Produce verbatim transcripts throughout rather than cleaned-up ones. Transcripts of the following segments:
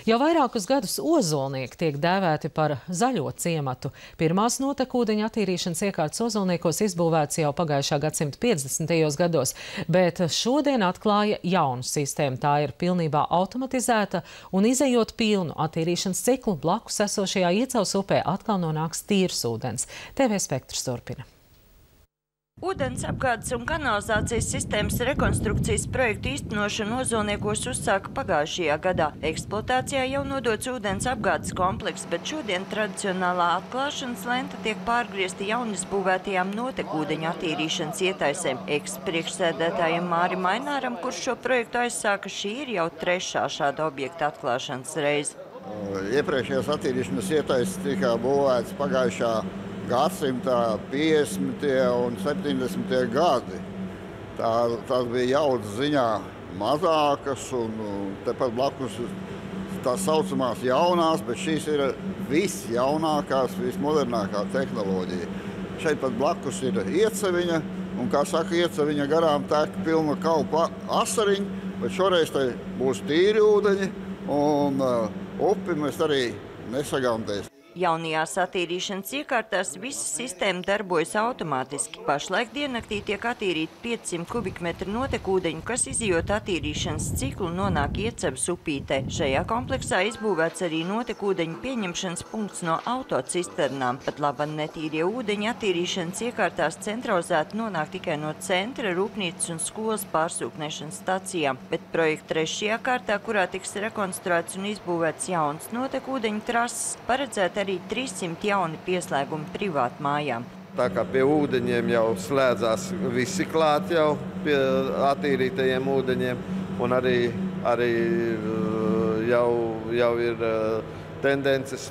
Jau vairākus gadus Ozolnieki tiek dēvēti par zaļo ciematu. Pirmās notekūdeņa attīrīšanas iekārtas Ozolniekos izbūvētas jau pagājušā gadsimta piecdesmitajos gados, bet šodien atklāja jaunu sistēmu. Tā ir pilnībā automatizēta un izejot pilnu attīrīšanas ciklu blakus esošajā Iecavas upē atkal nonāks tīrs ūdens. T V Spektrs turpina. Ūdens apgādes un kanalizācijas sistēmas rekonstrukcijas projektu īstenošanu Ozolniekos uzsāka pagājušajā gadā. Eksploatācijā jau nodots ūdens apgādes komplekss, bet šodien tradicionālā atklāšanas lenta tiek pārgriezta jaunizbūvētajām notekūdeņu attīrīšanas ietaisēm. Eks-priekšsēdētājiem Mārim Aināram, kurš šo projektu aizsāka, šī ir jau trešā šāda objekta atklāšanas reize. Iepriekšējās attīrīšanas ietaises tika būvētas pagājušā gadsimtā piecdesmitie un septiņdesmitie gadi. Tā, tās bija jaudas ziņā mazākas un tepat blakus tās saucamās jaunās, bet šīs ir visjaunākās, vismodernākā tehnoloģija. Šeit pat blakus ir Ieceviņa, un, kā saka, Ieceviņa garām tek pilna kalpa asariņa, bet šoreiz te būs tīri ūdeņi, un uh, upi mēs arī nesagandēsim. Jaunajās attīrīšanas iekārtās visa sistēma darbojas automātiski. Pašlaik diennaktī tiek attīrīti piecsimt kubikmetri notekūdeņu, kas izejot attīrīšanas ciklu nonāk Iecavas upītē. Šajā kompleksā izbūvēts arī notekūdeņu pieņemšanas punkts no autocisternām. Pat laban netīrie ūdeņi attīrīšanas iekārtās centralizēti nonāk tikai no centra, rūpnīcas un skolas pārsūknēšanas stacijām. Bet projekta trešajā kārtā, kurā tiks rekonstruēts un izbūvēts jauns notekūdeņu trases, paredzēt arī trīssimt jauni pieslēgumi privātu mājām. Tā kā pie ūdeņiem jau slēdzās visi klāt jau pie attīrītajiem ūdeņiem, un arī, arī jau, jau ir tendences,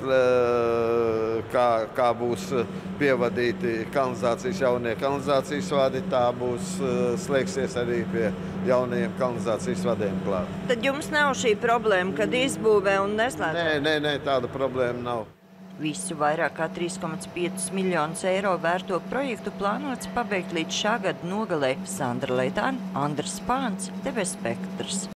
kā, kā būs pievadīti kanalizācijas jaunie kanalizācijas vadi, tā būs slēgsies arī pie jaunajiem kanalizācijas vadiem klāt. Tad jums nav šī problēma, kad izbūvē un neslēdz? Nē, nē, nē, tāda problēma nav. Visu vairāk kā trīs komats pieci miljonus eiro vērto projektu plānots pabeigt līdz šā gada nogalē. Sandra Leitāne, Andris Spāns, T V Spektrs.